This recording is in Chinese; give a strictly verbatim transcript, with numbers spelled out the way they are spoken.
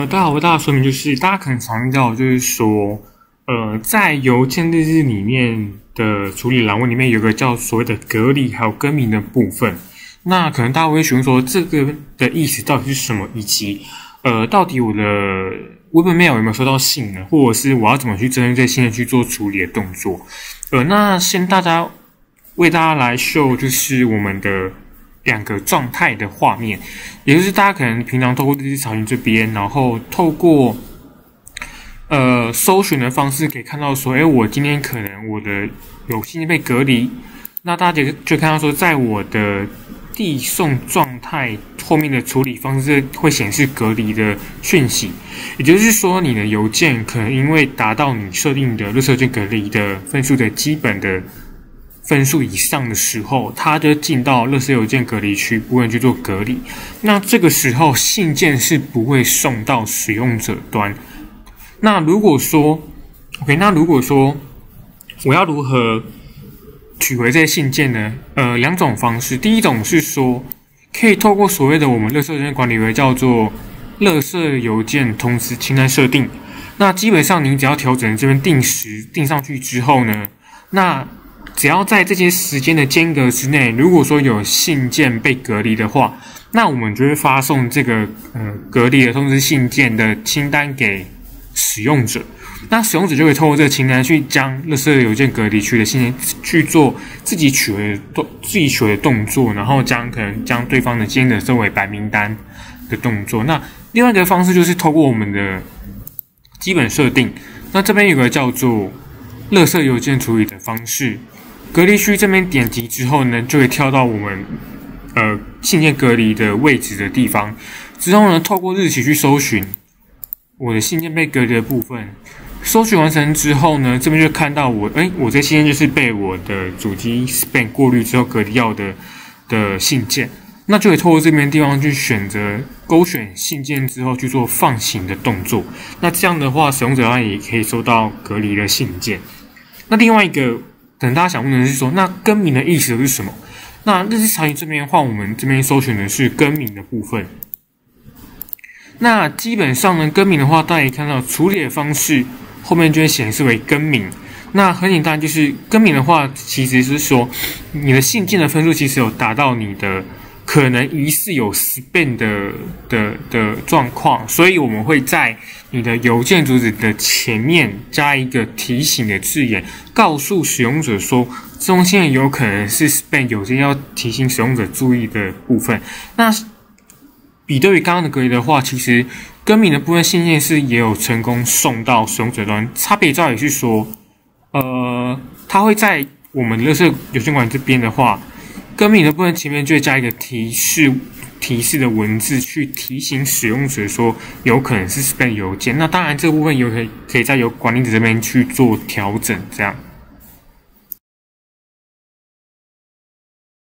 大家好，为大家说明就是，大家可能常遇到就是说，呃，在邮件日志里面的处理栏位里面有个叫所谓的隔离还有更名的部分。那可能大家会询问说，这个的意思到底是什么，以及呃，到底我的 Webmail 有没有收到信呢？或者是我要怎么去针对这些信件去做处理的动作？呃，那先大家为大家来秀就是我们的两个状态的画面，也就是大家可能平常透过日志查询这边，然后透过呃搜寻的方式可以看到说，哎，我今天可能我的有信件被隔离，那大家就就看到说，在我的递送状态后面的处理方式会显示隔离的讯息，也就是说，你的邮件可能因为达到你设定的垃圾邮件隔离的分数的基本的分数以上的时候，它就进到垃圾邮件隔离区部分去做隔离。那这个时候信件是不会送到使用者端。那如果说 ，OK， 那如果说我要如何取回这些信件呢？呃，两种方式。第一种是说，可以透过所谓的我们垃圾邮件管理为叫做垃圾邮件通知清单设定。那基本上你只要调整这边定时定上去之后呢，那只要在这些时间的间隔之内，如果说有信件被隔离的话，那我们就会发送这个呃隔离的通知信件的清单给使用者。那使用者就可以透过这个清单去将垃圾邮件隔离区的信件去做自己取回的动自己取回的动作，然后将可能将对方的间隔设为白名单的动作。那另外一个方式就是透过我们的基本设定，那这边有个叫做垃圾邮件处理的方式。隔离区这边点击之后呢，就会跳到我们呃信件隔离的位置的地方。之后呢，透过日期去搜寻我的信件被隔离的部分。搜寻完成之后呢，这边就看到我，哎，我这信件就是被我的主机 spam 过滤之后隔离掉的的信件。那就可以透过这边的地方去选择勾选信件之后去做放行的动作。那这样的话，使用者也可以收到隔离的信件。那另外一个，可能大家想问的是说，那更名的意思是什么？那日志查询这边的话，我们这边搜寻的是更名的部分。那基本上呢，更名的话，大家可以看到处理的方式后面就会显示为更名。那很简单，就是更名的话，其实是说你的信件的分数其实有达到你的可能疑似有 spam 的的的状况，所以我们会在你的邮件主旨的前面加一个提醒的字眼，告诉使用者说这封信件有可能是 spam 邮件，要提醒使用者注意的部分。那比对于刚刚的隔离的话，其实更名的部分信件是也有成功送到使用者端，差别在于是说，呃，它会在我们垃圾邮件馆这边的话，更名的部分前面就会加一个提示提示的文字，去提醒使用者说有可能是 spam 邮件。那当然这个部分有可以可以在由管理者这边去做调整，这样。